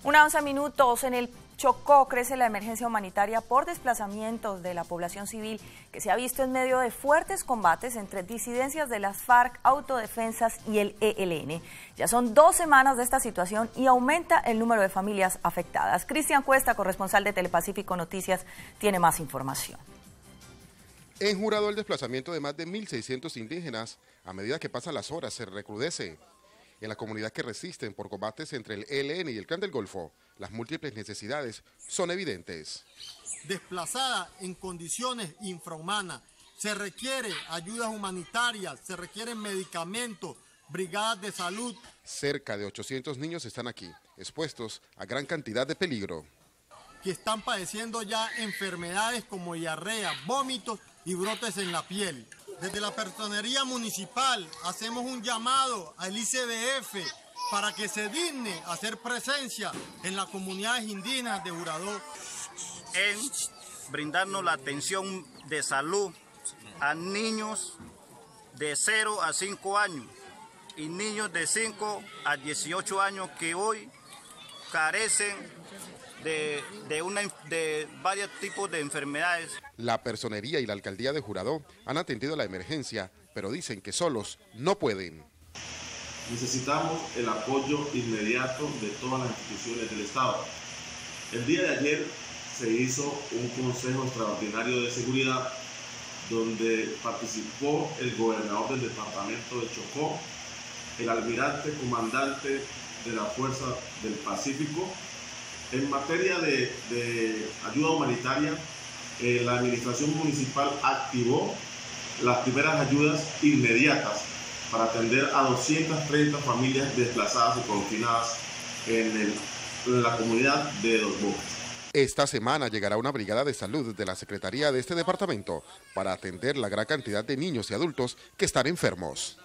Una 11 minutos. En el Chocó crece la emergencia humanitaria por desplazamientos de la población civil que se ha visto en medio de fuertes combates entre disidencias de las FARC, autodefensas y el ELN. Ya son 2 semanas de esta situación y aumenta el número de familias afectadas. Cristian Cuesta, corresponsal de Telepacífico Noticias, tiene más información. En Jurado, el desplazamiento de más de 1.600 indígenas, a medida que pasan las horas, se recrudece. En la comunidad que resisten por combates entre el ELN y el Clan del Golfo, las múltiples necesidades son evidentes. Desplazada en condiciones infrahumanas, se requiere ayudas humanitarias, se requieren medicamentos, brigadas de salud. Cerca de 800 niños están aquí, expuestos a gran cantidad de peligro. Que están padeciendo ya enfermedades como diarrea, vómitos y brotes en la piel. Desde la Personería Municipal hacemos un llamado al ICBF para que se digne hacer presencia en las comunidades indígenas de Jurado. En brindarnos la atención de salud a niños de 0 a 5 años y niños de 5 a 18 años que hoy carecen de varios tipos de enfermedades. La Personería y la Alcaldía de Jurado han atendido la emergencia, pero dicen que solos no pueden. Necesitamos el apoyo inmediato de todas las instituciones del Estado. El día de ayer se hizo un Consejo Extraordinario de Seguridad donde participó el gobernador del departamento de Chocó, el almirante comandante de la Fuerza del Pacífico. En materia de ayuda humanitaria, la administración municipal activó las primeras ayudas inmediatas para atender a 230 familias desplazadas y confinadas en la comunidad de Dos Bocas. Esta semana llegará una brigada de salud de la Secretaría de este departamento para atender la gran cantidad de niños y adultos que están enfermos.